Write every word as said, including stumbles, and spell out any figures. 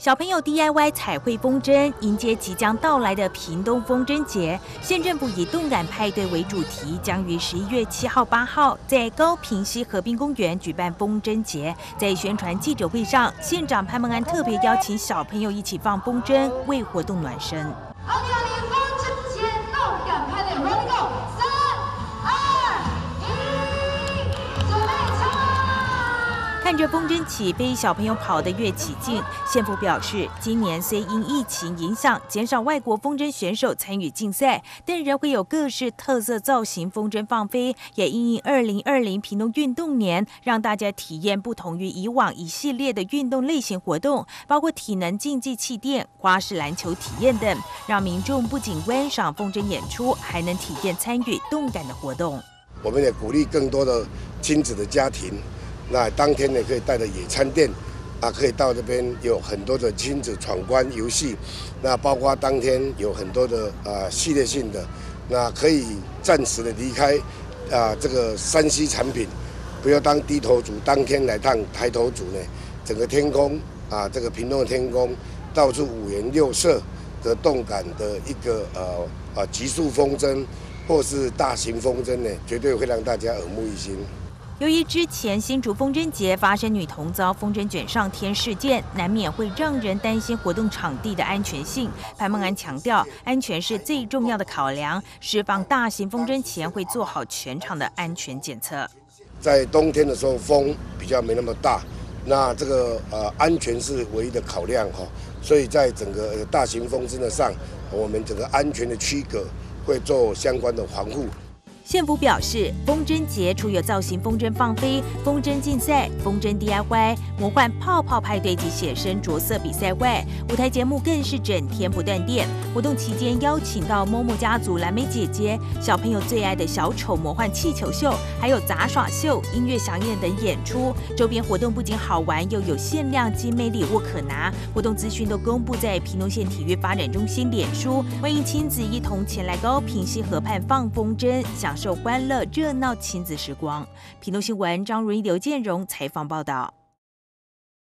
小朋友 D I Y 彩绘风筝，迎接即将到来的屏东风筝节。县政府以动感派对为主题，将于十一月七号、八号在高屏溪河滨公园举办风筝节。在宣传记者会上，县长潘孟安特别邀请小朋友一起放风筝，为活动暖身。 二零二零风筝节动感派对 ，Ready Go！ 三、二、一，准备唱！ 看着风筝起飞，小朋友跑得越起劲。县府表示，今年虽因疫情影响减少外国风筝选手参与竞赛，但仍会有各式特色造型风筝放飞，也因应二零二零屏东运动年，让大家体验不同于以往一系列的运动类型活动，包括体能竞技气垫、花式篮球体验等，让民众不仅观赏风筝演出，还能体验参与动感的活动。 我们也鼓励更多的亲子的家庭。那当天呢，可以带着野餐垫，啊，可以到这边有很多的亲子闯关游戏，那包括当天有很多的啊系列性的，那可以暂时的离开啊这个山西产品，不要当低头族，当天来当抬头族呢。整个天空啊，这个屏东的天空到处五颜六色的动感的一个呃啊极速风筝或是大型风筝呢，绝对会让大家耳目一新。 由于之前新竹风筝节发生女童遭风筝卷上天事件，难免会让人担心活动场地的安全性。潘孟安强调，安全是最重要的考量，释放大型风筝前会做好全场的安全检测。 在冬天的时候，风比较没那么大，那这个呃安全是唯一的考量哈，所以在整个大型风筝的上，我们整个安全的区隔会做相关的防护。 县府表示，风筝节除有造型风筝放飞、风筝竞赛、风筝 D I Y、魔幻泡泡派对及写生着色比赛外，舞台节目更是整天不断电。活动期间邀请到某某家族、蓝莓姐姐、小朋友最爱的小丑魔幻气球秀，还有杂耍秀、音乐响宴等演出。周边活动不仅好玩，又有限量精美礼物可拿。活动资讯都公布在屏东县体育发展中心脸书，欢迎亲子一同前来高屏溪河畔放风筝，享受欢乐热闹亲子时光。屏东新闻张如一、刘建荣采访报道。